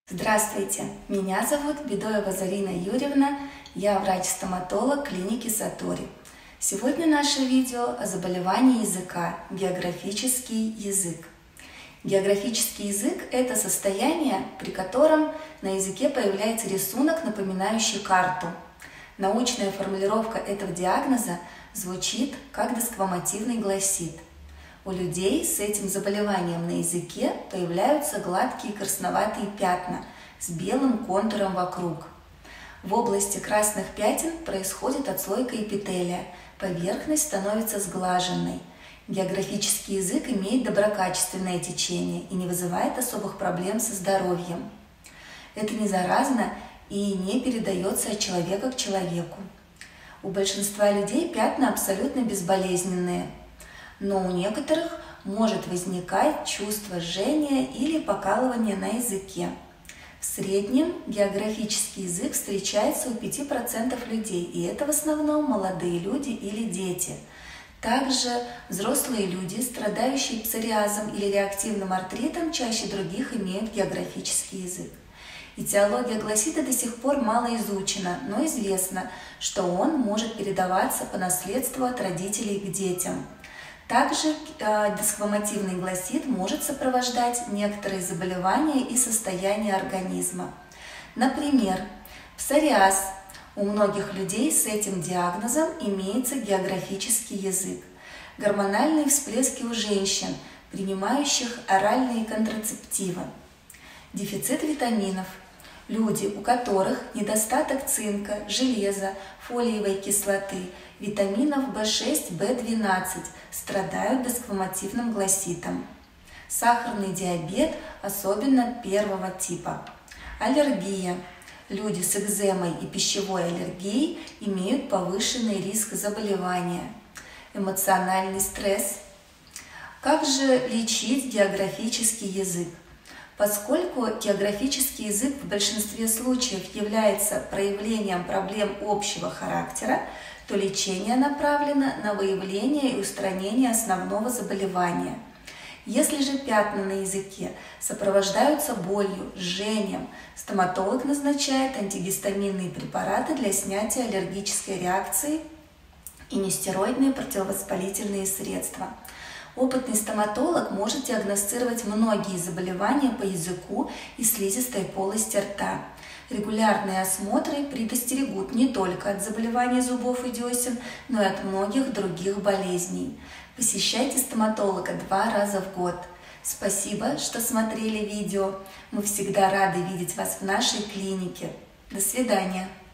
Здравствуйте, меня зовут Бедоева Зарина Юрьевна, я врач-стоматолог клиники Сатори. Сегодня наше видео о заболевании языка – географический язык. Географический язык – это состояние, при котором на языке появляется рисунок, напоминающий карту. Научная формулировка этого диагноза звучит как десквамативный гласит. У людей с этим заболеванием на языке появляются гладкие красноватые пятна с белым контуром вокруг. В области красных пятен происходит отслойка эпителия, поверхность становится сглаженной. Географический язык имеет доброкачественное течение и не вызывает особых проблем со здоровьем. Это не заразно и не передается от человека к человеку. У большинства людей пятна абсолютно безболезненные. Но у некоторых может возникать чувство жжения или покалывания на языке. В среднем географический язык встречается у 5% людей, и это в основном молодые люди или дети. Также взрослые люди, страдающие псориазом или реактивным артритом, чаще других имеют географический язык. Этиология гласита до сих пор мало изучена, но известно, что он может передаваться по наследству от родителей к детям. Также десквамативный гласит может сопровождать некоторые заболевания и состояния организма. Например, псориаз. У многих людей с этим диагнозом имеется географический язык. Гормональные всплески у женщин, принимающих оральные контрацептивы. Дефицит витаминов. Люди, у которых недостаток цинка, железа, фолиевой кислоты, витаминов В6, В12, страдают десквамативным гласитом. Сахарный диабет, особенно первого типа. Аллергия. Люди с экземой и пищевой аллергией имеют повышенный риск заболевания. Эмоциональный стресс. Как же лечить географический язык? Поскольку географический язык в большинстве случаев является проявлением проблем общего характера, то лечение направлено на выявление и устранение основного заболевания. Если же пятна на языке сопровождаются болью, жжением, стоматолог назначает антигистаминные препараты для снятия аллергической реакции и нестероидные противовоспалительные средства. Опытный стоматолог может диагностировать многие заболевания по языку и слизистой полости рта. Регулярные осмотры предостерегут не только от заболеваний зубов и десен, но и от многих других болезней. Посещайте стоматолога 2 раза в год. Спасибо, что смотрели видео. Мы всегда рады видеть вас в нашей клинике. До свидания.